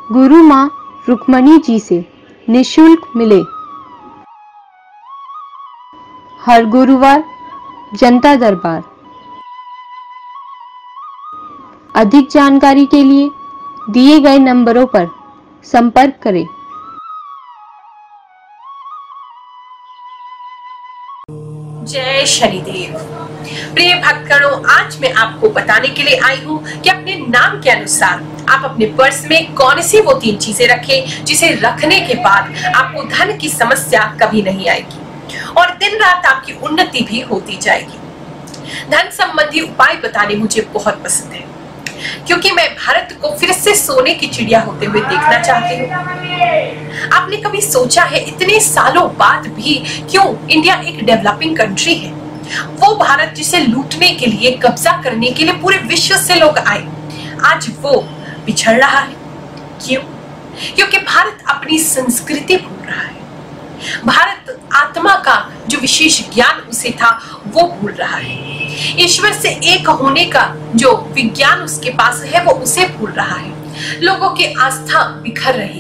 गुरु माँ रुक्मणी जी से निःशुल्क मिले। हर गुरुवार जनता दरबार। अधिक जानकारी के लिए दिए गए नंबरों पर संपर्क करें। जय शनिदेव। प्रिय भक्तगणों, आज मैं आपको बताने के लिए आई हूँ कि अपने नाम के अनुसार आप अपने पर्स में कौन सी वो 3 चीजें रखें जिसे रखने के बाद आपको धन की समस्या कभी नहीं आएगी और दिन रात आपकी उन्नति भी होती जाएगी। धन संबंधी उपाय बताने मुझे बहुत पसंद है क्योंकि मैं भारत को फिर से सोने की चिड़िया होते हुए देखना चाहती हूँ। आपने कभी सोचा है इतने सालों बाद भी क्यों इंडिया एक डेवलपिंग कंट्री है? वो भारत जिसे लूटने के लिए, कब्जा करने के लिए पूरे विश्व से लोग आए, आज वो पिछड़ रहा है। क्यों? क्योंकि भारत अपनी संस्कृति भूल रहा है। भारत आत्मा का जो विशेष ज्ञान उसे था वो भूल रहा है। ईश्वर से एक होने का जो विज्ञान उसके पास है वो उसे भूल रहा है। लोगों की आस्था बिखर रही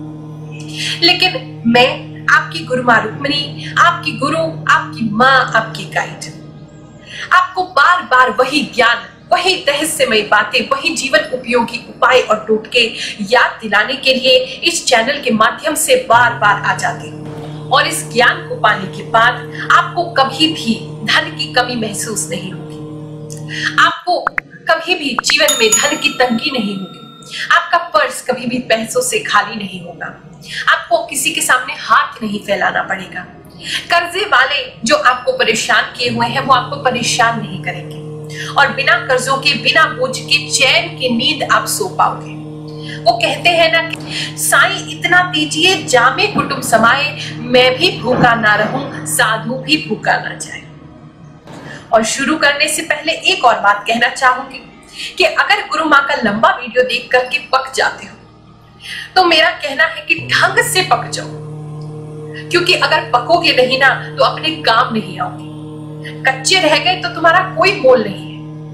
है। लेकिन मैं आपकी गुरु माँ रुक्मणी, आपकी गुरु, आपकी माँ, आपकी गाइड, आपको बार बार वही ज्ञान, वही रहस्यमय बातें, वही जीवन उपयोगी उपाय और टोटके याद दिलाने के लिए इस चैनल के माध्यम से बार बार आ जाती हूँ। और इस ज्ञान को पाने के बाद आपको कभी भी धन की कमी महसूस नहीं होगी। आपको कभी भी जीवन में धन की तंगी नहीं होगी। आपका पर्स कभी भी पैसों से खाली नहीं होगा। आपको किसी के सामने हाथ नहीं फैलाना पड़ेगा। कर्जे वाले जो आपको परेशान किए हुए हैं वो आपको परेशान नहीं करेंगे और बिना कर्जों के, बिना बोझ के चैन की नींद आप सो पाओगे। वो कहते हैं ना कि साईं इतना दीजिए जामे कुटुंब समाए, मैं भी भूखा ना रहूं, साधु भी भूखा ना जाए। और शुरू करने से पहले एक और बात कहना चाहूंगी कि अगर गुरु माँ का लंबा वीडियो देख करके पक जाते हो तो मेरा कहना है कि ढंग से पक जाओ, क्योंकि अगर पकोगे नहीं ना तो अपने काम नहीं आओगे। कच्चे रह गए तो तुम्हारा कोई मोल नहीं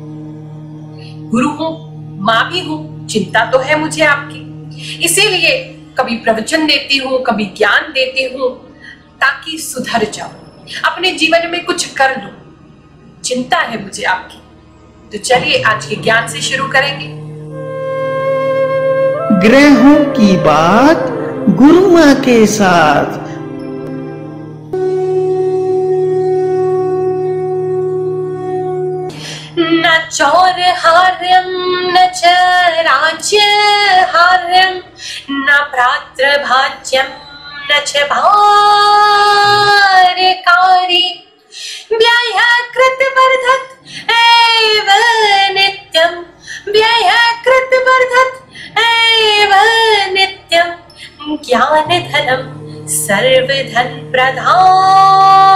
है। गुरु हूं, माँ भी हूं, चिंता तो है मुझे आपकी, इसीलिए कभी प्रवचन देती हूँ, कभी ज्ञान देती हूँ ताकि सुधर जाओ, अपने जीवन में कुछ कर लो। चिंता है मुझे आपकी। तो चलिए आज के ज्ञान से शुरू करेंगे। ग्रहों की बात गुरु माँ के साथ। न चौरहार्यं न च राज्यहार्यं न भ्रातृभाज्यं न च भार्यकारी व्ययः कृतवर्धत एव नित्यं व्ययः कृतवर्धत एव नित्यं ज्ञानधनं सर्वधन प्रधानम्।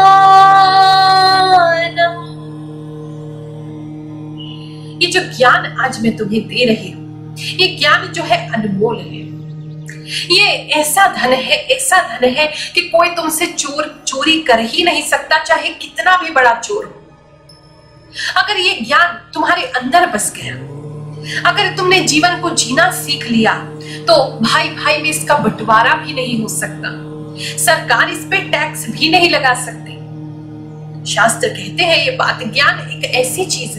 ये जो ज्ञान आज मैं तुम्हें दे रही हूँ, ये ज्ञान जो है अनमोल है। ये ऐसा धन है कि कोई तुमसे चोरी कर ही नहीं सकता, चाहे कितना भी बड़ा चोर हो। अगर ये ज्ञान तुम्हारे अंदर बस गया, अगर तुमने जीवन को जीना सीख लिया, तो भाई भाई में इसका बंटवारा भी नहीं हो सकता। सरकार इस पे टैक्स भी नहीं लगा सकती। शास्त्र कहते हैं ये बात, ज्ञान एक ऐसी चीज है,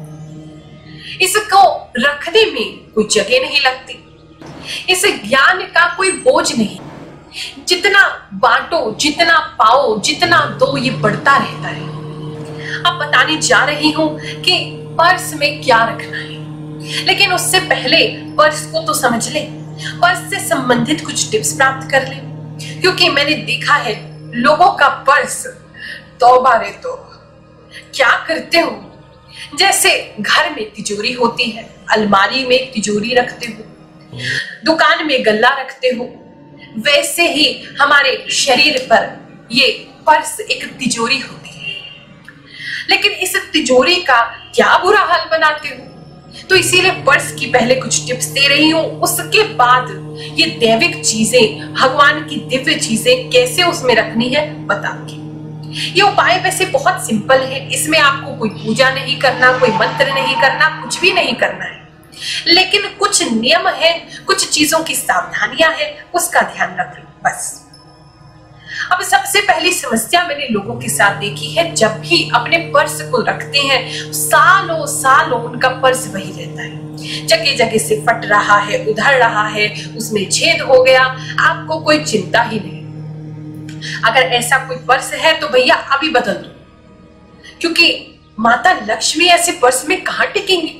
इसको रखने में कोई जगह नहीं लगती। इस ज्ञान का कोई बोझ नहीं। जितना बांटो, जितना पाओ, जितना दो, ये बढ़ता रहता है। अब बताने जा रही हूं कि पर्स में क्या रखना है, लेकिन उससे पहले पर्स को तो समझ ले, पर्स से संबंधित कुछ टिप्स प्राप्त कर ले, क्योंकि मैंने देखा है लोगों का पर्स तौबा रे तो क्या करते हो। जैसे घर में तिजोरी होती है, अलमारी में तिजोरी रखते हो, दुकान में गल्ला रखते हो, वैसे ही हमारे शरीर पर ये पर्स एक तिजोरी होती है। लेकिन इस तिजोरी का क्या बुरा हाल बनाते हो, तो इसीलिए पर्स की पहले कुछ टिप्स दे रही हूं, उसके बाद ये दैविक चीजें, भगवान की दिव्य चीजें कैसे उसमें रखनी है बताऊंगी। ये उपाय वैसे बहुत सिंपल है, इसमें आपको कोई पूजा नहीं करना, कोई मंत्र नहीं करना, कुछ भी नहीं करना है। लेकिन कुछ नियम है, कुछ चीजों की सावधानियां हैं, उसका ध्यान रख लो बस। अब सबसे पहली समस्या मैंने लोगों के साथ देखी है, जब भी अपने पर्स को रखते हैं सालों सालों उनका पर्स वही रहता है, जगह जगह से फट रहा है, उधड़ रहा है, उसमें छेद हो गया, आपको कोई चिंता ही नहीं। अगर ऐसा कोई पर्स है तो भैया अभी बदल दो, क्योंकि माता लक्ष्मी ऐसे पर्स में कहां टिकेंगी।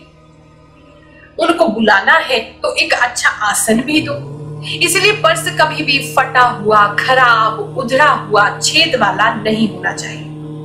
उनको बुलाना है तो एक अच्छा आसन भी दो। इसलिए पर्स कभी भी फटा हुआ, खराब, उधड़ा हुआ, छेद वाला नहीं होना चाहिए।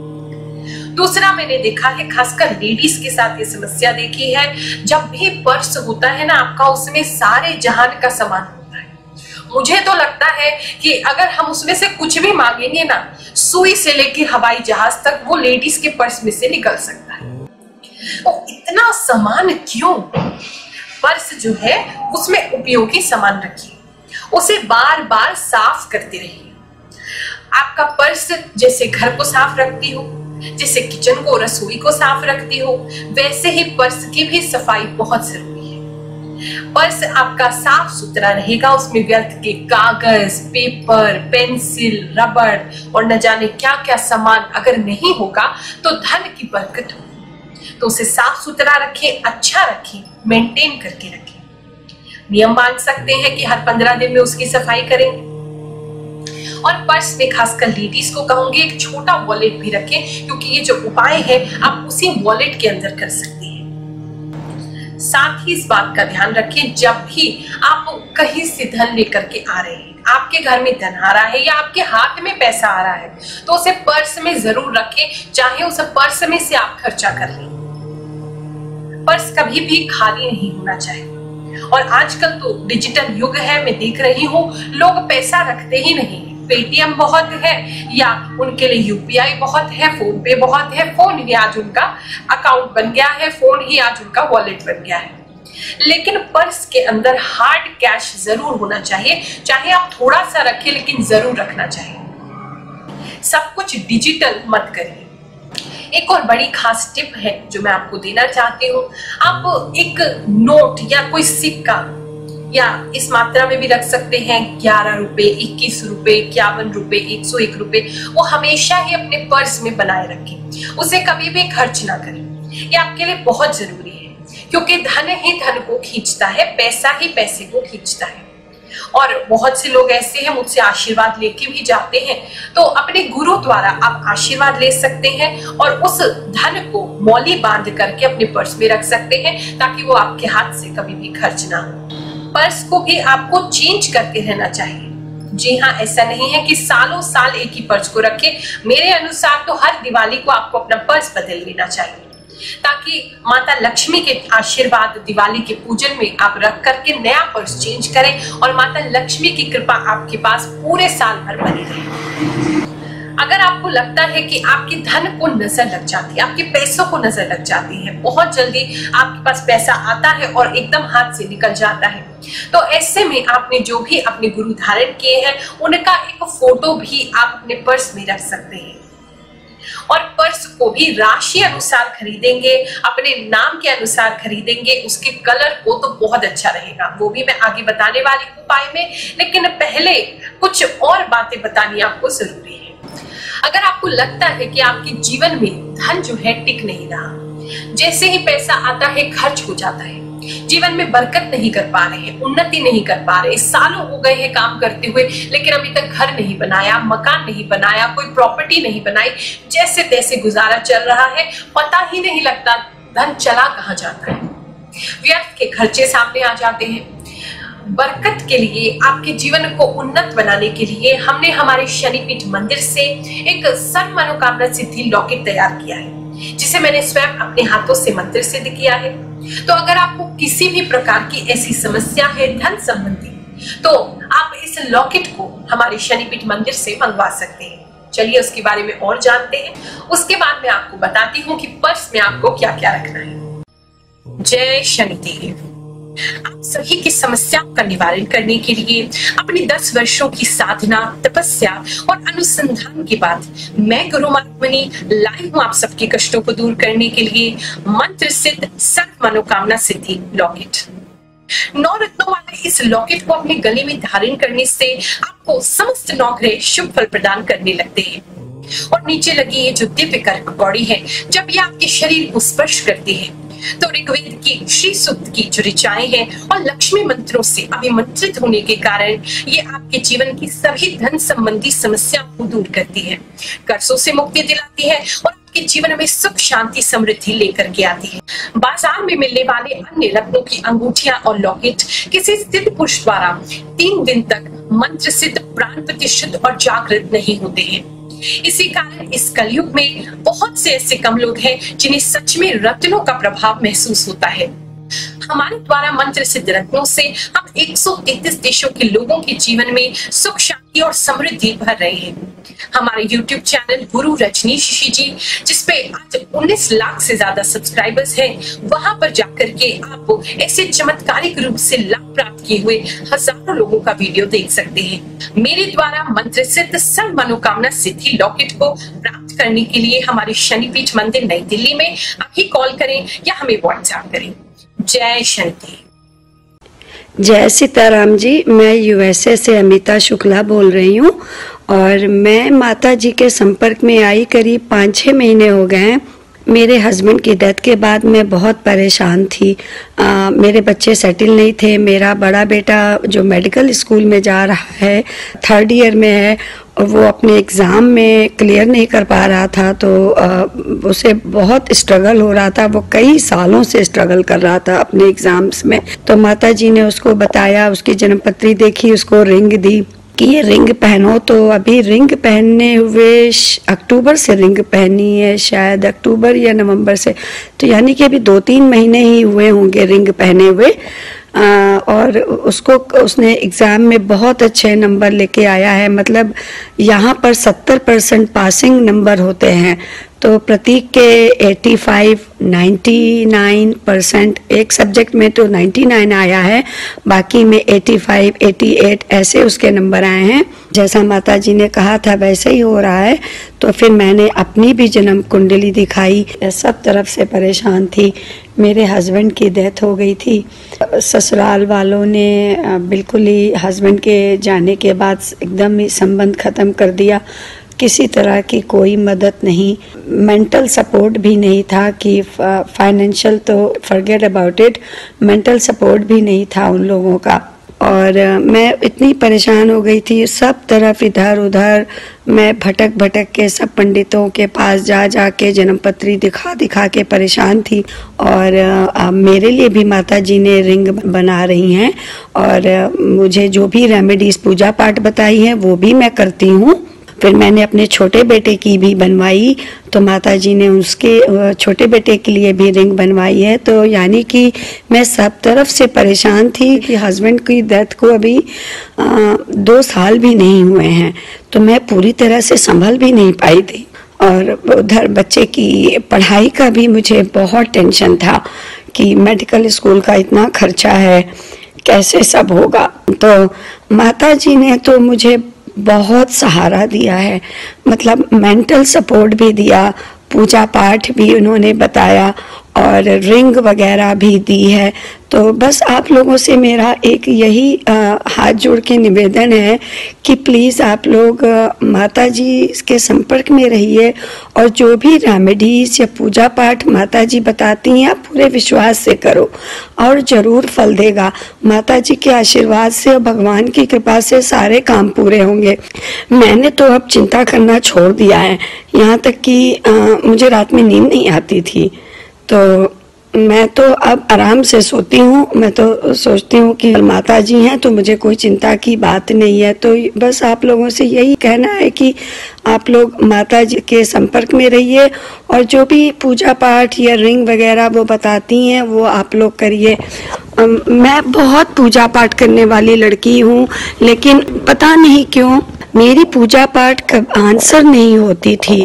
दूसरा मैंने देखा है, खासकर लेडीज के साथ ये समस्या देखी है, जब भी पर्स होता है ना आपका, उसमें सारे जहान का सामान होता है। मुझे तो लगता है कि अगर हम उसमें से कुछ भी मांगेंगे ना, सुई से लेकर हवाई जहाज तक, वो लेडीज के पर्स में से निकल सकता है। तो इतना सामान क्यों? पर्स जो है उसमें उपयोगी सामान रखिए, उसे बार बार साफ करते रहिए। आपका पर्स जैसे घर को साफ रखती हो, जैसे किचन को, रसोई को साफ रखती हो, वैसे ही पर्स की भी सफाई बहुत जरूरी है। पर्स आपका साफ सुथरा रहेगा, उसमें व्यर्थ के कागज, पेपर, पेंसिल, रबड़ और न जाने क्या क्या सामान अगर नहीं होगा तो धन की बरकत होगी। तो उसे साफ सुथरा रखें, अच्छा रखें, मेंटेन करके रखें। नियम मान सकते हैं कि हर 15 दिन में उसकी सफाई करेंगे। और पर्स में खासकर लेडीज को कहूंगी एक छोटा वॉलेट भी रखें, क्योंकि ये जो उपाय है आप उसी वॉलेट के अंदर कर सकते हैं। साथ ही इस बात का ध्यान रखें, जब भी आप कहीं से धन लेकर के आ रहे हैं, आपके घर में धन आ रहा है या आपके हाथ में पैसा आ रहा है, तो उसे पर्स में जरूर रखें, चाहे उस पर्स में से आप खर्चा कर लें। पर्स कभी भी खाली नहीं होना चाहिए। और आजकल तो डिजिटल युग है, मैं देख रही हूँ लोग पैसा रखते ही नहीं। पेटीएम बहुत है या उनके लिए यूपीआई बहुत है, फोन पे बहुत है, फोन ही आज उनका अकाउंट बन गया है, फोन ही आज उनका वॉलेट बन गया है। लेकिन पर्स के अंदर हार्ड कैश जरूर होना चाहिए, चाहे आप थोड़ा सा रखें लेकिन जरूर रखना चाहिए। सब कुछ डिजिटल मत करिए। एक और बड़ी खास टिप है जो मैं आपको देना चाहती हूँ, आप एक नोट या कोई सिक्का, या इस मात्रा में भी रख सकते हैं, 11 रुपए, 21 रुपए, 51 रुपए, 101 रुपए, वो हमेशा ही अपने पर्स में बनाए रखें। उसे कभी भी खर्च ना करें। ये आपके लिए बहुत जरूरी है, क्योंकि धन ही धन को खींचता है, पैसा ही पैसे को खींचता है। और बहुत से लोग ऐसे हैं, मुझसे आशीर्वाद लेके भी जाते हैं, तो अपने गुरु द्वारा आप आशीर्वाद ले सकते हैं और उस धन को मौली बांध करके अपने पर्स में रख सकते हैं, ताकि वो आपके हाथ से कभी भी खर्च ना हो। पर्स को भी आपको चेंज करते रहना चाहिए। जी हाँ, ऐसा नहीं है कि सालों साल एक ही पर्स को रखें। मेरे अनुसार तो हर दिवाली को आपको अपना पर्स बदल लेना चाहिए, ताकि माता लक्ष्मी के आशीर्वाद दिवाली के पूजन में आप रख करके नया पर्स चेंज करें और माता लक्ष्मी की कृपा आपके पास पूरे साल भर बनी रहे। अगर आपको लगता है कि आपके धन को नजर लग जाती है, आपके पैसों को नजर लग जाती है, बहुत जल्दी आपके पास पैसा आता है और एकदम हाथ से निकल जाता है, तो ऐसे में आपने जो भी अपने गुरु धारण किए हैं उनका एक फोटो भी आप अपने पर्स में रख सकते हैं। और पर्स को भी राशि अनुसार खरीदेंगे, अपने नाम के अनुसार खरीदेंगे, उसके कलर को तो बहुत अच्छा रहेगा। वो भी मैं आगे बताने वाली हूँ उपाय में, लेकिन पहले कुछ और बातें बतानी आपको जरूरी है। अगर आपको लगता है कि आपके जीवन में धन जो है टिक नहीं रहा, जैसे ही पैसा आता है खर्च हो जाता है, जीवन में बरकत नहीं कर पा रहे हैं, उन्नति नहीं कर पा रहे, सालों हो गए हैं काम करते हुए, लेकिन अभी तक घर नहीं बनाया, मकान नहीं बनाया, कोई प्रॉपर्टी नहीं बनाई, जैसे तैसे गुजारा चल रहा है, पता ही नहीं लगता धन चला कहाँ जाता है, व्यर्थ के खर्चे सामने आ जाते हैं। बरकत के लिए, आपके जीवन को उन्नत बनाने के लिए हमने हमारे शनिपीठ मंदिर से एक सर्व मनोकामना सिद्धि लॉकेट तैयार किया है, जिसे मैंने स्वयं अपने हाथों से मंत्र सिद्ध किया है। तो अगर आपको किसी भी प्रकार की ऐसी समस्या है धन संबंधी, तो आप इस लॉकेट को हमारे शनिपीठ मंदिर से मंगवा सकते हैं। चलिए उसके बारे में और जानते हैं। उसके बाद मैं आपको बताती हूँ कि पर्स में आपको क्या क्या रखना है। जय शनिदेव। आप सभी की समस्याओं का निवारण करने के लिए अपनी 10 वर्षों की साधना, तपस्या और अनुसंधान के बाद मैं गुरु मार्गमणि लाई हूँ आप सबके कष्टों को दूर करने के लिए मंत्र सिद्ध सर्व मनोकामना सिद्धि लॉकेट। 9 रत्नों वाले इस लॉकेट को अपने गले में धारण करने से आपको समस्त 9 ग्रह शुभ फल प्रदान करने लगते हैं। और नीचे लगी ये जो दिव्य कर्क कौड़ी है, जब ये आपके शरीर को स्पर्श करती है तो ऋग्वेद की श्री सूक्त की जो ऋचाएं हैं और लक्ष्मी मंत्रों से अभिमंत्रित होने के कारण ये आपके जीवन की सभी धन संबंधी समस्याओं को दूर करती है, कर्जों से मुक्ति दिलाती है और आपके जीवन में सुख शांति समृद्धि लेकर के आती है। बाजार में मिलने वाले अन्य रत्नों की अंगूठियां और लॉकेट किसी सिद्ध पुरुष द्वारा 3 दिन तक मंत्र सिद्ध, प्राण प्रतिष्ठित और जागृत नहीं होते हैं। इसी कारण इस कलयुग में बहुत से ऐसे कम लोग हैं जिन्हें सच में रत्नों का प्रभाव महसूस होता है। हमारे द्वारा मंत्र सिद्ध रत्नों से हम 133 देशों के लोगों के जीवन में सुख शांति और समृद्धि भर रहे हैं। हमारे YouTube चैनल गुरु रजनीश ऋषि जी, जिसपे आज 19 लाख से ज्यादा सब्सक्राइबर्स हैं, वहां पर जाकर के आप ऐसे चमत्कारिक रूप से लाभ प्राप्त किए हुए हजारों लोगों का वीडियो देख सकते हैं। मेरे द्वारा मंत्र सिद्ध सर्व मनोकामना सिद्धि लॉकेट को प्राप्त करने के लिए हमारे शनिपीठ मंदिर नई दिल्ली में अभी कॉल करें या हमें व्हाट्सएप करें। जय शनिदेव। जय सीताराम जी, मैं यूएसए से अमिता शुक्ला बोल रही हूँ और मैं माता जी के संपर्क में आई करीब 5-6 महीने हो गए हैं। मेरे हस्बैंड की डेथ के बाद मैं बहुत परेशान थी। मेरे बच्चे सेटल नहीं थे। मेरा बड़ा बेटा जो मेडिकल स्कूल में जा रहा है, 3rd ईयर में है, और वो अपने एग्ज़ाम में क्लियर नहीं कर पा रहा था, तो उसे बहुत स्ट्रगल हो रहा था। वो कई सालों से स्ट्रगल कर रहा था अपने एग्ज़ाम्स में। तो माता जी ने उसको बताया, उसकी जन्मपत्री देखी, उसको रिंग दी कि ये रिंग पहनो। तो अभी रिंग पहनने हुए अक्टूबर से रिंग पहनी है, शायद अक्टूबर या नवंबर से, तो यानी कि अभी 2-3 महीने ही हुए होंगे रिंग पहने हुए। और उसने एग्ज़ाम में बहुत अच्छे नंबर लेके आया है। मतलब यहाँ पर 70% पासिंग नंबर होते हैं, तो प्रतीक के 85, 99%, एक सब्जेक्ट में तो 99 आया है, बाकी में 85, 88 ऐसे उसके नंबर आए हैं। जैसा माता जी ने कहा था वैसे ही हो रहा है। तो फिर मैंने अपनी भी जन्म कुंडली दिखाई, सब तरफ से परेशान थी। मेरे हस्बैंड की डेथ हो गई थी। ससुराल वालों ने बिल्कुल ही हस्बैंड के जाने के बाद एकदम ही संबंध ख़त्म कर दिया। किसी तरह की कोई मदद नहीं, मेंटल सपोर्ट भी नहीं था कि फाइनेंशियल तो forget about it, mental support भी नहीं था उन लोगों का। और मैं इतनी परेशान हो गई थी, सब तरफ इधर उधर मैं भटक के सब पंडितों के पास जा के जन्मपत्री दिखा के परेशान थी। और मेरे लिए भी माता जी ने रिंग बना रही हैं और मुझे जो भी रेमेडीज पूजा पाठ बताई है वो भी मैं करती हूँ। फिर मैंने अपने छोटे बेटे की भी बनवाई, तो माता जी ने उसके छोटे बेटे के लिए भी रिंग बनवाई है। तो यानी कि मैं सब तरफ से परेशान थी कि हस्बैंड की डेथ को अभी 2 साल भी नहीं हुए हैं, तो मैं पूरी तरह से संभल भी नहीं पाई थी। और उधर बच्चे की पढ़ाई का भी मुझे बहुत टेंशन था कि मेडिकल स्कूल का इतना खर्चा है, कैसे सब होगा। तो माता जी ने तो मुझे बहुत सहारा दिया है, मतलब मेंटल सपोर्ट भी दिया, पूजा पाठ भी उन्होंने बताया और रिंग वगैरह भी दी है। तो बस आप लोगों से मेरा एक यही हाथ जोड़ के निवेदन है कि प्लीज़ आप लोग माता जी के संपर्क में रहिए और जो भी रेमेडीज या पूजा पाठ माता जी बताती हैं आप पूरे विश्वास से करो और ज़रूर फल देगा। माता जी के आशीर्वाद से और भगवान की कृपा से सारे काम पूरे होंगे। मैंने तो अब चिंता करना छोड़ दिया है, यहाँ तक कि मुझे रात में नींद नहीं आती थी, तो मैं तो अब आराम से सोती हूँ। मैं तो सोचती हूँ कि माता जी हैं तो मुझे कोई चिंता की बात नहीं है। तो बस आप लोगों से यही कहना है कि आप लोग माता जी के संपर्क में रहिए और जो भी पूजा पाठ या रिंग वगैरह वो बताती हैं वो आप लोग करिए। मैं बहुत पूजा पाठ करने वाली लड़की हूँ, लेकिन पता नहीं क्यों मेरी पूजा पाठ कब आंसर नहीं होती थी।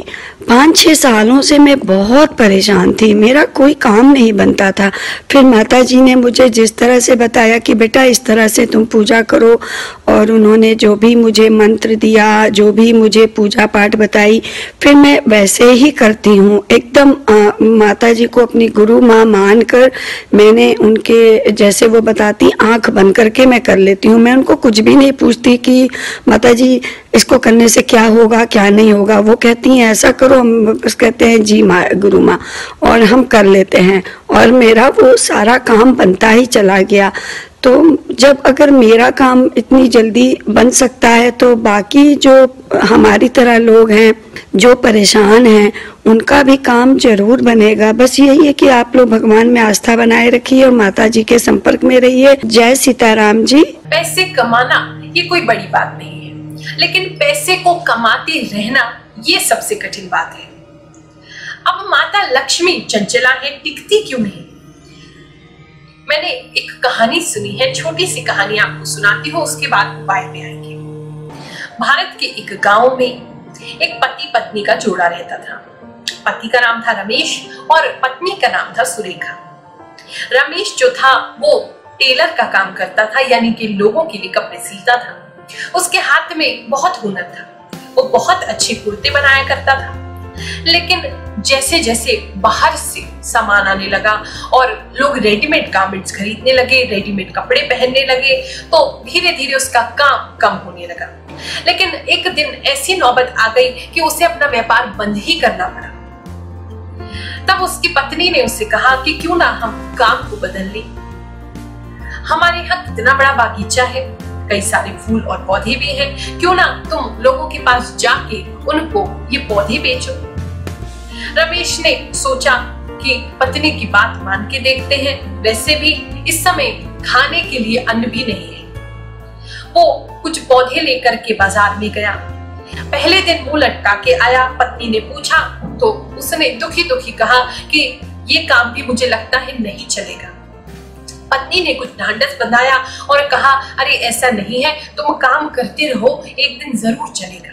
5-6 सालों से मैं बहुत परेशान थी, मेरा कोई काम नहीं बनता था। फिर माता जी ने मुझे जिस तरह से बताया कि बेटा इस तरह से तुम पूजा करो, और उन्होंने जो भी मुझे मंत्र दिया, जो भी मुझे पूजा पाठ बताई, फिर मैं वैसे ही करती हूँ। एकदम माता जी को अपनी गुरु माँ मानकर मैंने उनके जैसे वो बताती आंख बंद करके मैं कर लेती हूँ। मैं उनको कुछ भी नहीं पूछती कि माता जी इसको करने से क्या होगा क्या नहीं होगा। वो कहती हैं ऐसा करो, हम बस कहते हैं जी माँ गुरु माँ, और हम कर लेते हैं, और मेरा वो सारा काम बनता ही चला गया। तो जब अगर मेरा काम इतनी जल्दी बन सकता है तो बाकी जो हमारी तरह लोग हैं जो परेशान हैं उनका भी काम जरूर बनेगा। बस यही है कि आप लोग भगवान में आस्था बनाए रखिए और माता जी के संपर्क में रहिए। जय सीताराम जी। पैसे कमाना ये कोई बड़ी बात नहीं है, लेकिन पैसे को कमाते रहना ये सबसे कठिन बात है। अब माता लक्ष्मी चंचला है, टिकती क्यों नहीं? मैंने एक कहानी सुनी है, छोटी सी कहानी आपको सुनाती हूँ, उसके बाद उपाय पे आएंगे। भारत के एक गांव में एक पति पत्नी का जोड़ा रहता था। पति का नाम था रमेश और पत्नी का नाम था सुरेखा। रमेश जो था वो टेलर का काम करता था, यानी कि लोगों के लिए कपड़े सिलता था। उसके हाथ में बहुत हुनर था, वो बहुत अच्छे कुर्ते बनाया करता था। लेकिन जैसे जैसे बाहर से सामान आने लगा और लोग रेडीमेड गारमेंट्स खरीदने लगे, रेडीमेड कपड़े पहनने लगे, तो धीरे धीरे उसका काम कम होने लगा। लेकिन एक दिन ऐसी नौबत आ गई कि उसे अपना व्यापार बंद ही करना पड़ा। तब उसकी पत्नी ने उससे कहा कि क्यों ना हम काम को बदल लें। हमारे यहाँ कितना बड़ा बागीचा है, कई सारे फूल और पौधे भी हैं, क्यों ना तुम लोगों के पास जाके उनको ये पौधे बेचो। रमेश ने सोचा कि पत्नी की बात मान के देखते हैं, वैसे भी इस समय खाने के लिए अन्न भी नहीं है। वो कुछ पौधे लेकर के बाजार में गया। पहले दिन मुंह लटका के आया। पत्नी ने पूछा तो उसने दुखी दुखी कहा कि ये काम भी मुझे लगता है नहीं चलेगा। पत्नी ने कुछ ढांढस बंधाया और कहा अरे ऐसा नहीं है, तुम काम करते रहो, एक दिन जरूर चलेगा।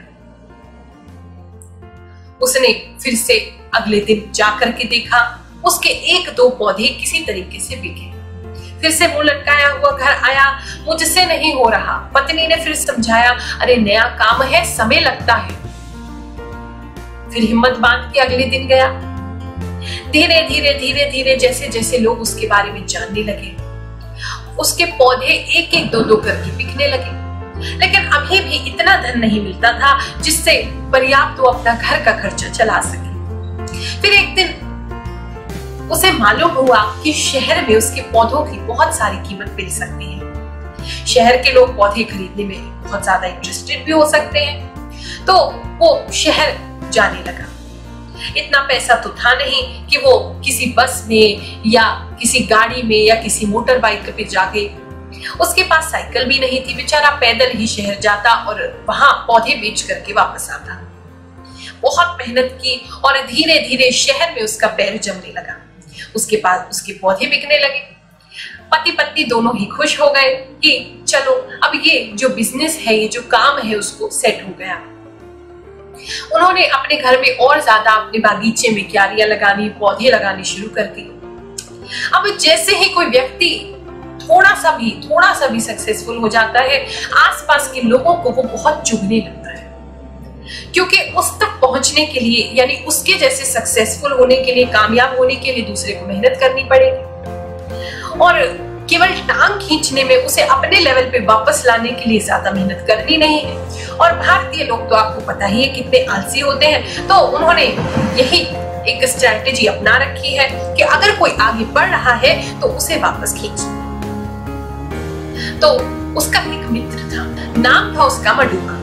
उसने फिर से अगले दिन जाकर के देखा, उसके 1-2 पौधे किसी तरीके से बिके। फिर से मुंह लटकाया हुआ घर आया, मुझसे नहीं हो रहा। पत्नी ने फिर समझाया अरे नया काम है, समय लगता है। फिर हिम्मत बांध के अगले दिन गया। धीरे धीरे धीरे जैसे जैसे लोग उसके बारे में जानने लगे, उसके पौधे 1-1, 2-2 करके बिकने लगे। लेकिन अभी भी इतना धन नहीं मिलता था जिससे पर्याप्त वो अपना घर का खर्चा चला सके। फिर एक दिन उसे मालूम हुआ कि शहर में उसके पौधों की बहुत सारी कीमत मिल सकती है। शहर के लोग पौधे खरीदने में बहुत ज्यादा इंटरेस्टेड भी हो सकते हैं। तो वो शहर जाने लगा। इतना पैसा तो था नहीं कि वो किसी बस में या किसी गाड़ी में या किसी मोटर बाइक पे जाके, उसके पास साइकिल भी नहीं थी। बेचारा पैदल ही शहर जाता और वहां पौधे बेच करके वापस आता। बहुत मेहनत की और धीरे धीरे शहर में उसका पैर जमने लगा। उसके पास उसके पौधे बिकने लगे। पति पत्नी दोनों ही खुश हो गए कि चलो अब ये जो बिजनेस है, ये जो काम है, उसको सेट हो गया। उन्होंने अपने घर में और ज्यादा अपने बागीचे में क्यारियां लगानी, पौधे लगाने शुरू कर दी। अब जैसे ही कोई व्यक्ति थोड़ा सा भी सक्सेसफुल हो जाता है, आसपास के लोगों को वो बहुत चुभने लगता है, क्योंकि उस तक पहुंचने के लिए, यानी उसके जैसे सक्सेसफुल होने के लिए, कामयाब होने के लिए दूसरे को मेहनत करनी पड़ेगी। और केवल टांग खींचने में, उसे अपने लेवल पे वापस लाने के लिए ज्यादा मेहनत करनी नहीं है। और भारतीय लोग तो आपको पता ही है कितने आलसी होते हैं। तो उन्होंने यही एक स्ट्रैटेजी अपना रखी है कि अगर कोई आगे बढ़ रहा है तो उसे वापस खींच। तो उसका एक मित्र था, नाम था उसका मडूका।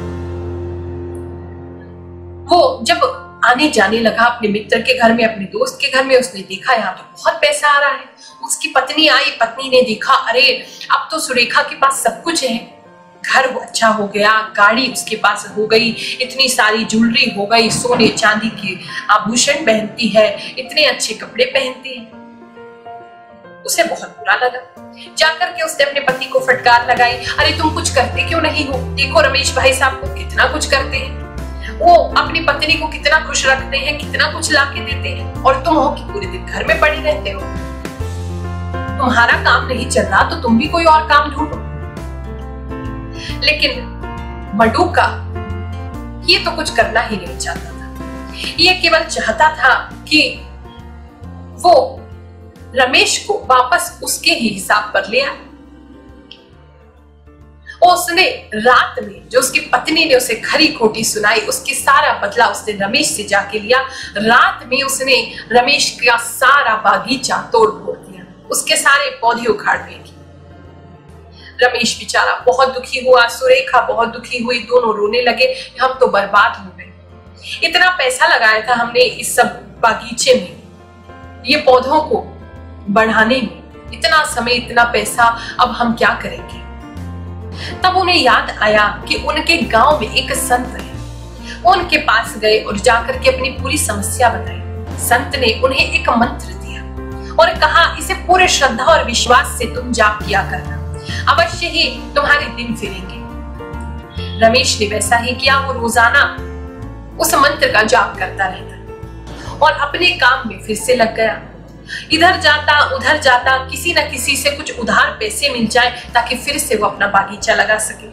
वो जब आने जाने लगा अपने मित्र के घर में, अपने दोस्त के घर में, उसने देखा यहाँ तो बहुत पैसा आ रहा है। उसकी पत्नी आई, पत्नी ने देखा अरे अब तो सुरेखा के पास सब कुछ है, घर वो अच्छा हो गया, गाड़ी उसके पास हो गई, इतनी सारी ज्वेलरी हो गई, सोने चांदी के आभूषण पहनती है, इतने अच्छे कपड़े पहनती है। उसे बहुत बुरा लगा। जाकर के उसने अपने पति को फटकार लगाई, अरे तुम कुछ करते क्यों नहीं हो? देखो रमेश भाई साहब को कितना कुछ करते हैं। वो अपनी पत्नी को कितना खुश रखते हैं, कितना कुछ ला के देते हैं, और तुम हो कि पूरे दिन घर में पड़े रहते हो। तुम्हारा काम नहीं चल रहा तो तुम भी कोई और काम ढूंढो। लेकिन मडूका ये तो कुछ करना ही नहीं चाहता था। ये केवल चाहता था कि वो रमेश को वापस उसके ही हिसाब पर ले आए। उसने रात में जो उसकी पत्नी ने उसे खरी खोटी सुनाई, उसकी सारा बदला उसने रमेश से जाके लिया। रात में उसने रमेश का सारा बागीचा तोड़ फोड़ दिया, उसके सारे पौधे उखाड़ फेंके। रमेश बेचारा बहुत दुखी हुआ, सुरेखा बहुत दुखी हुई, दोनों रोने लगे, हम तो बर्बाद हो गए। इतना पैसा लगाया था हमने इस सब बागीचे में, ये पौधों को बढ़ाने में, इतना समय, इतना पैसा, अब हम क्या करेंगे। तब उन्हें याद आया कि उनके गांव में एक संत है। वो उनके पास गए और जाकर के अपनी पूरी समस्या बताई। संत ने उन्हें एक मंत्र दिया और कहा, इसे पूरे श्रद्धा और विश्वास से तुम जाप किया करना, अवश्य ही तुम्हारे दिन फिरेंगे। रमेश ने वैसा ही किया। वो रोजाना उस मंत्र का जाप करता रहता और अपने काम में फिर से लग गया। इधर जाता उधर जाता, किसी न किसी से कुछ उधार पैसे मिल जाए ताकि फिर से वो अपना बागीचा लगा सके।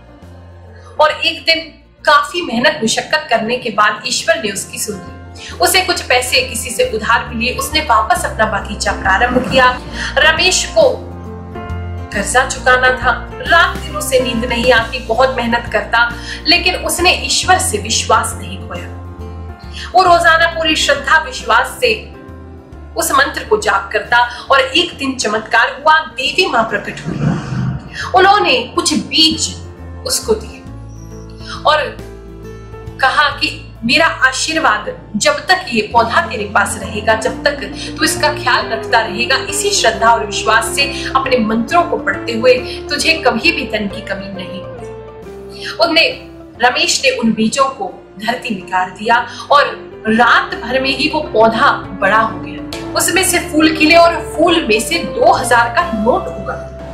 और एक दिन काफी मेहनत मुशक्कत करने के बाद ईश्वर ने उसकी सुन ली। उसे कुछ पैसे किसी से उधार मिले, उसने वापस अपना बागीचा प्रारंभ किया। रमेश को कर्जा चुकाना था, रात दिन उसे नींद नहीं आती, बहुत मेहनत करता, लेकिन उसने ईश्वर से विश्वास नहीं खोया। वो रोजाना पूरी श्रद्धा विश्वास से उस मंत्र को जाप करता और एक दिन चमत्कार हुआ, देवी मां प्रकट हुई। उन्होंने कुछ बीज उसको दिए और कहा कि मेरा आशीर्वाद जब तक ये पौधा तेरे पास रहेगा, जब तक तू इसका ख्याल रखता रहेगा, इसी श्रद्धा और विश्वास से अपने मंत्रों को पढ़ते हुए, तुझे कभी भी धन की कमी नहीं होगी। रमेश ने उन बीजों को धरती में गाड़ दिया और रात भर में ही वो पौधा बड़ा हो गया। उसमें से फूल खिले और फूल में से 2000 का नोट उगा।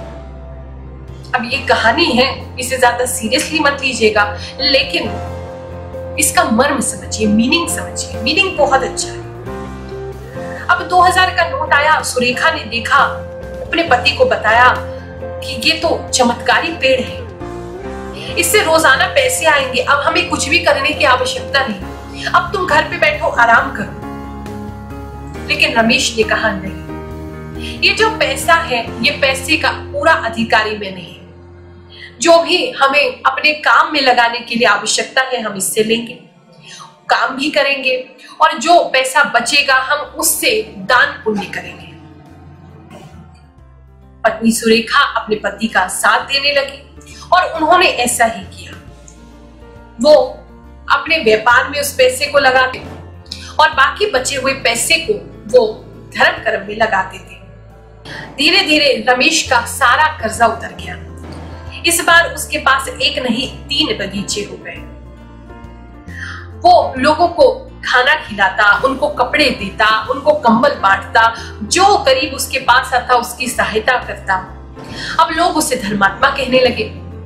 अब ये कहानी है, इसे ज्यादा सीरियसली मत लीजिएगा, लेकिन इसका मर्म समझिए, मीनिंग समझिए। मीनिंग बहुत अच्छा है। अब 2000 का नोट आया। सुरेखा ने देखा, अपने पति को बताया कि ये तो चमत्कारी पेड़ है, इससे रोजाना पैसे आएंगे, अब हमें कुछ भी करने की आवश्यकता नहीं, अब तुम घर पे बैठो, आराम करो। लेकिन रमेश ने कहा, नहीं, ये जो पैसा है, ये पैसे का पूरा अधिकारी मैं नहीं। जो भी हमें अपने काम में लगाने के लिए आवश्यकता है, हम इससे लेंगे, काम भी करेंगे, और जो पैसा बचेगा हम उससे दान पुण्य करेंगे। पत्नी सुरेखा अपने पति का साथ देने लगी और उन्होंने ऐसा ही किया। वो अपने व्यापार में उस पैसे को लगाते और बाकी बचे हुए पैसे को वो धर्म कर्म में लगाते थे। धीरे धीरे रमेश का सारा कर्जा उतर गया। इस बार उसके पास एक नहीं 3 बगीचे हो गए। वो लोगों को खाना खिलाता, उनको कपड़े देता, उनको कंबल बांटता, जो गरीब उसके पास आता उसकी सहायता करता। अब लोग उसे धर्मात्मा कहने लगे।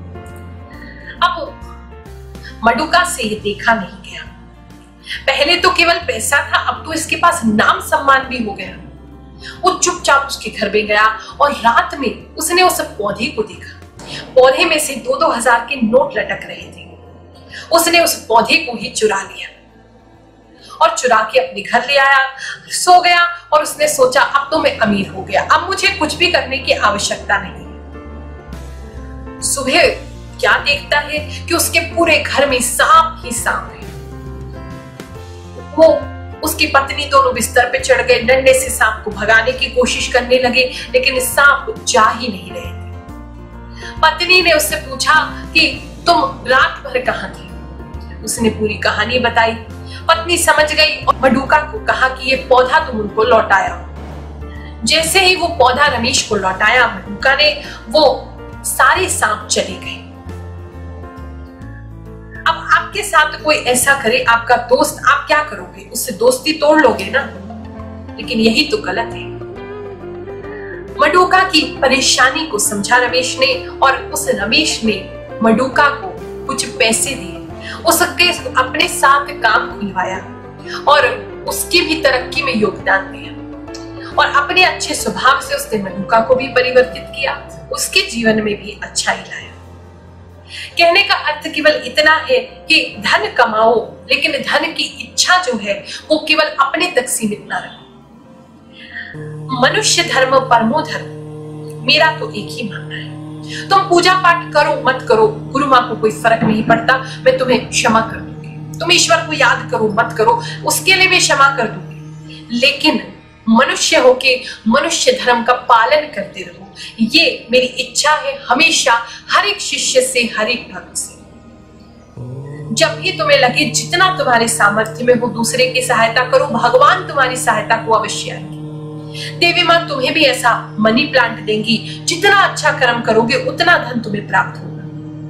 अब मडूका से ये देखा नहीं गया। पहले तो केवल पैसा था, अब तो इसके पास नाम सम्मान भी हो गया। वो चुपचाप उसके घर में गया और रात में उसने उस पौधे को देखा। पौधे में से 2-2 हजार के नोट लटक रहे थे। उसने उस पौधे को ही चुरा लिया और चुरा के अपने घर ले आया, सो गया और उसने सोचा, अब तो मैं अमीर हो गया, अब मुझे कुछ भी करने की आवश्यकता नहीं है। सुबह क्या देखता है कि उसके पूरे घर में सांप ही सांप है। वो उसकी पत्नी दोनों बिस्तर पे चढ़ गए, डंडे से सांप को भगाने की कोशिश करने लगे, लेकिन सांप जा ही नहीं रहे थे। पत्नी ने उससे पूछा कि तुम रात भर कहां थी? उसने पूरी कहानी बताई। पत्नी समझ गई और मडूका को कहा कि ये पौधा तुम उनको लौटाया। जैसे ही वो पौधा रमेश को लौटाया, मडूका ने, वो सारे सांप चले गए। अब आपके साथ कोई ऐसा करे, आपका दोस्त, आप क्या करोगे? उससे दोस्ती तोड़ लोगे ना? लेकिन यही तो गलत है। मडूका की परेशानी को समझा रमेश ने और उस रमेश ने मडूका को कुछ पैसे दिए उसके अपने साथ काम खुलवाया और उसकी भी तरक्की में योगदान दिया और अपने अच्छे स्वभाव से उसने मनुका को भी परिवर्तित किया, उसके जीवन में भी अच्छाई लाया। कहने का अर्थ केवल इतना है कि धन कमाओ, लेकिन धन की इच्छा जो है वो केवल अपने तक सीमित ना रखो। मनुष्य धर्म परमो धर्म, मेरा तो एक ही मानना है। तुम पूजा पाठ करो मत करो, गुरु माँ को कोई फर्क नहीं पड़ता, मैं तुम्हें क्षमा कर दूंगी। तुम ईश्वर को याद करो मत करो, उसके लिए मैं क्षमा कर दूंगी, लेकिन मनुष्य होके मनुष्य धर्म का पालन करते रहो, ये मेरी इच्छा है हमेशा हर एक शिष्य से, हर एक भक्त से। जब भी तुम्हें लगे जितना तुम्हारे सामर्थ्य में हो दूसरे की सहायता करो, भगवान तुम्हारी सहायता को अवश्य आएंगे। देवी माँ तुम्हें भी ऐसा मनी प्लांट देंगी, जितना अच्छा कर्म करोगे उतना धन तुम्हें प्राप्त होगा।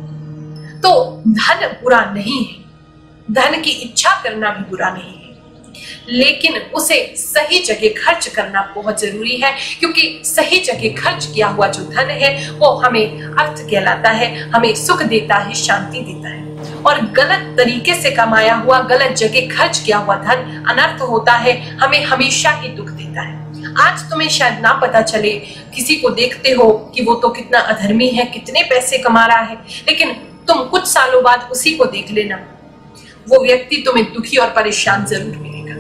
तो धन बुरा नहीं है, धन की इच्छा करना भी बुरा नहीं है, लेकिन उसे सही जगह खर्च करना बहुत जरूरी है, क्योंकि सही जगह खर्च किया हुआ जो धन है वो हमें अर्थ कहलाता है, हमें सुख देता है, शांति देता है। और गलत तरीके से कमाया हुआ, गलत जगह खर्च किया हुआ धन अनर्थ होता है, हमें हमेशा ही दुख देता है। आज तुम्हें शायद ना पता चले, किसी को देखते हो कि वो तो कितना अधर्मी है, कितने पैसे कमा रहा है, लेकिन तुम कुछ सालों बाद उसी को देख लेना, वो व्यक्ति तुम्हें दुखी और परेशान जरूर मिलेगा।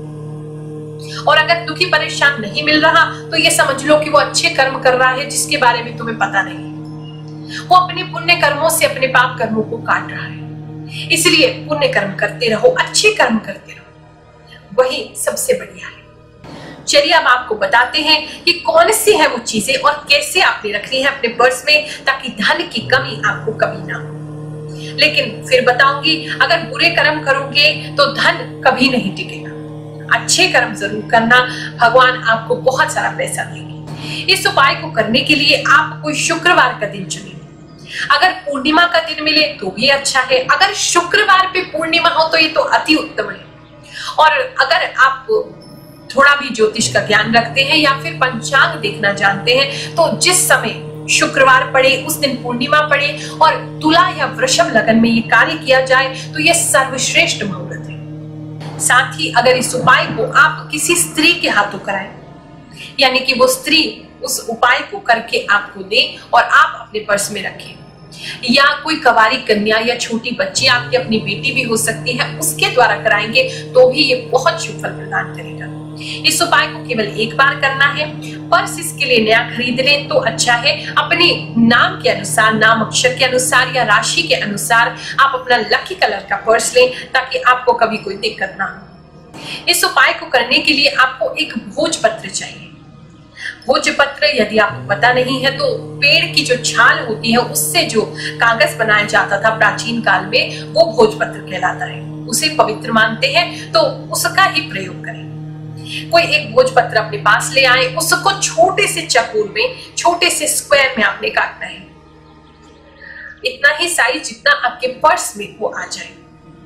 और अगर दुखी परेशान नहीं मिल रहा तो ये समझ लो कि वो अच्छे कर्म कर रहा है जिसके बारे में तुम्हें पता नहीं। वो अपने पुण्य कर्मों से अपने पाप कर्मों को काट रहा है। इसलिए पुण्य कर्म करते रहो, अच्छे कर्म करते रहो, वही सबसे बढ़िया है। चलिए अब आपको बताते हैं कि कौन सी है वो चीजें और कैसे आपने रखनी है अपने पर्स में, ताकि धन की कमी आपको कभी ना हो। लेकिन फिर बताऊंगी, अगर बुरे कर्म करोगे तो धन कभी नहीं टिकेगा। अच्छे कर्म जरूर करना, भगवान आपको बहुत सारा पैसा देंगे। इस उपाय को करने के लिए आप कोई शुक्रवार का दिन चुनिए। अगर पूर्णिमा का दिन मिले तो भी अच्छा है, अगर शुक्रवार पे पूर्णिमा हो तो ये तो अति उत्तम है। और अगर आप थोड़ा भी ज्योतिष का ज्ञान रखते हैं या फिर पंचांग देखना जानते हैं, तो जिस समय शुक्रवार पड़े उस दिन पूर्णिमा पड़े और तुला या वृषभ लगन में ये कार्य किया जाए तो ये सर्वश्रेष्ठ मुहूर्त है। साथ ही अगर इस उपाय को आप किसी स्त्री के हाथों कराएं, यानी कि वो स्त्री उस उपाय को करके आपको दे और आप अपने पर्स में रखें, या कोई कवारी कन्या या छोटी बच्ची, आपकी अपनी बेटी भी हो सकती है, उसके द्वारा कराएंगे तो भी ये बहुत शुभ फल प्रदान करेगा। इस उपाय को केवल एक बार करना है। पर्स इसके लिए नया खरीद लें तो अच्छा है। अपने नाम के अनुसार, नाम अक्षर के अनुसार या राशि के अनुसार आप अपना लकी कलर का पर्स लें, ताकि आपको कभी कोई दिक्कत ना हो। इस उपाय को करने के लिए आपको एक भोजपत्र चाहिए। भोजपत्र यदि आपको पता नहीं है तो पेड़ की जो छाल होती है उससे जो कागज बनाया जाता था प्राचीन काल में, वो भोजपत्र कहलाता है। उसे पवित्र मानते हैं तो उसका ही प्रयोग करें। कोई एक भोजपत्र अपने पास ले आए, उसको छोटे से चकोर में, छोटे से स्क्वायर में आपने काटना है, इतना ही साइज जितना आपके पर्स में वो आ जाए।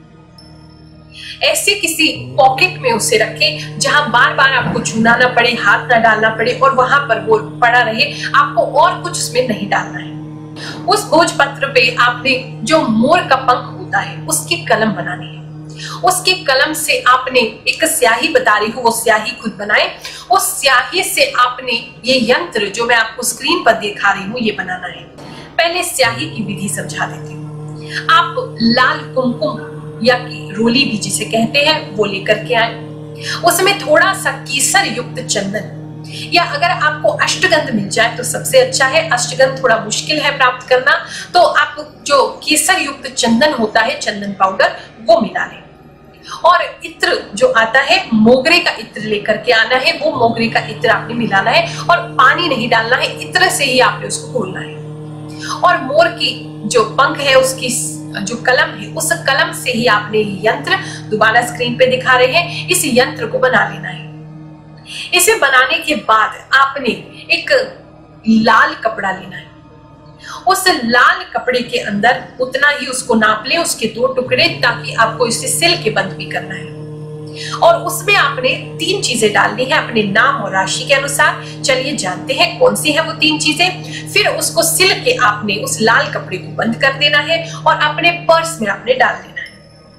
ऐसे किसी पॉकेट में उसे रखें जहां बार बार आपको छूना ना पड़े, हाथ ना डालना पड़े और वहां पर वो पड़ा रहे, आपको और कुछ उसमें नहीं डालना है। उस भोजपत्र पे आपने जो मोर का पंख होता है उसकी कलम बनानी है। उसके कलम से आपने एक स्याही बता रही हूँ, वो स्याही खुद बनाए। उस स्याही से आपने ये यंत्र जो मैं आपको स्क्रीन पर दिखा रही हूँ ये बनाना है। पहले स्याही की विधि समझा देती हूँ। आप लाल कुमकुम या रोली भी जिसे कहते हैं वो लेकर के आए। उसमें थोड़ा सा केसर युक्त चंदन, या अगर आपको अष्टगंध मिल जाए तो सबसे अच्छा है। अष्टगंध थोड़ा मुश्किल है प्राप्त करना, तो आप जो केसर युक्त चंदन होता है, चंदन पाउडर, वो मिला लें। और इत्र जो आता है, मोगरे का इत्र लेकर के आना है। वो मोगरे का इत्र आपने मिलाना है और पानी नहीं डालना है, इत्र से ही आपने उसको घोलना है। और मोर की जो पंख है उसकी जो कलम है, उस कलम से ही आपने यंत्र, दोबारा स्क्रीन पे दिखा रहे हैं, इस यंत्र को बना लेना है। इसे बनाने के बाद आपने एक लाल कपड़ा लेना है। उस लाल कपड़े के अंदर उतना ही उसको नाप लें, उसके 2 टुकड़े, ताकि आपको इसे सिल के बंद भी करना है। और उसमें आपने 3 चीजें डालनी है अपने नाम और राशि के अनुसार। चलिए जानते हैं कौन सी है वो 3 चीजें। फिर उसको सिल के आपने उस लाल कपड़े को बंद कर देना है और अपने पर्स में आपने डाल देना है।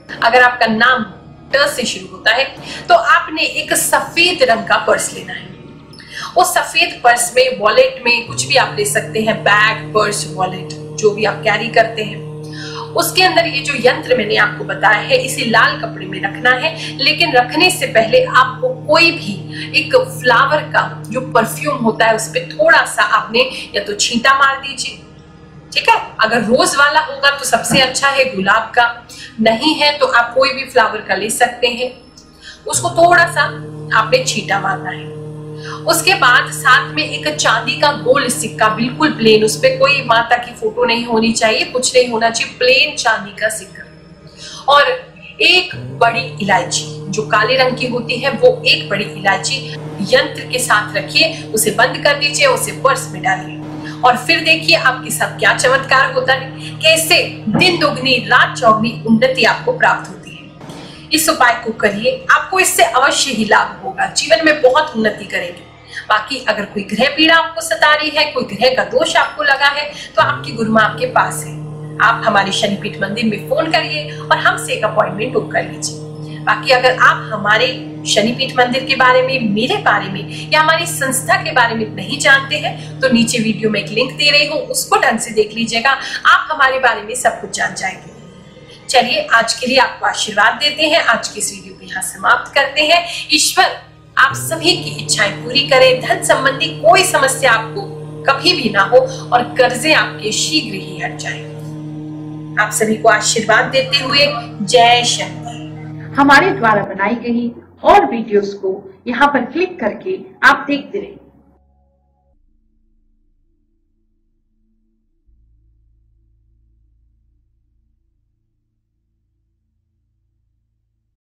अगर आपका नाम ट से शुरू होता है तो आपने एक सफेद रंग का पर्स लेना है। उस सफेद पर्स में वॉलेट में कुछ भी आप ले सकते हैं, बैग, पर्स, वॉलेट, जो भी आप कैरी करते हैं। उसके अंदर ये जो यंत्र मैंने आपको बताया है इसे लाल कपड़े में रखना है, लेकिन रखने से पहले आपको कोई भी एक फ्लावर का जो परफ्यूम होता है उस पर थोड़ा सा आपने या तो छींटा मार दीजिए, ठीक है। अगर रोज वाला होगा तो सबसे अच्छा है, गुलाब का नहीं है तो आप कोई भी फ्लावर का ले सकते हैं। उसको थोड़ा सा आपने छींटा मारना है। उसके बाद साथ में एक चांदी का गोल्ड सिक्का, बिल्कुल प्लेन, उस पे कोई माता की फोटो नहीं होनी चाहिए, कुछ नहीं होना चाहिए, प्लेन चांदी का सिक्का। और एक बड़ी इलायची जो काले रंग की होती है, वो एक बड़ी इलायची यंत्र के साथ रखिए, उसे बंद कर दीजिए, उसे पर्स में डालिए और फिर देखिए आपके साथ क्या चमत्कार होता है, कैसे दिन दुगनी रात चौगनी उन्नति आपको प्राप्त होती है। इस उपाय को करिए, आपको इससे अवश्य ही लाभ होगा, जीवन में बहुत उन्नति करेंगे। बाकी अगर कोई ग्रह पीड़ा आपको सता रही है, कोई ग्रह का दोष आपको लगा है, तो आपकी गुरु मां आपके पास है। आप हमारे शनिपीठ मंदिर में फोन करिए और हमसे एक अपॉइंटमेंट बुक कर लीजिए। बाकी अगर आप हमारे शनिपीठ मंदिर के बारे में, मेरे बारे में या हमारी संस्था के बारे में नहीं जानते हैं तो नीचे वीडियो में एक लिंक दे रही हूँ, उसको ढंग से देख लीजिएगा, आप हमारे बारे में सब कुछ जान जाएंगे। चलिए आज के लिए आपको आशीर्वाद देते हैं, आज की इस वीडियो को यहाँ समाप्त करते हैं। ईश्वर आप सभी की इच्छाएं पूरी करें, धन संबंधी कोई समस्या आपको कभी भी ना हो और कर्जे आपके शीघ्र ही हट जाएं। आप सभी को आशीर्वाद देते हुए जय शक्ति। हमारे द्वारा बनाई गई और वीडियोस को यहाँ पर क्लिक करके आप देखते रहें।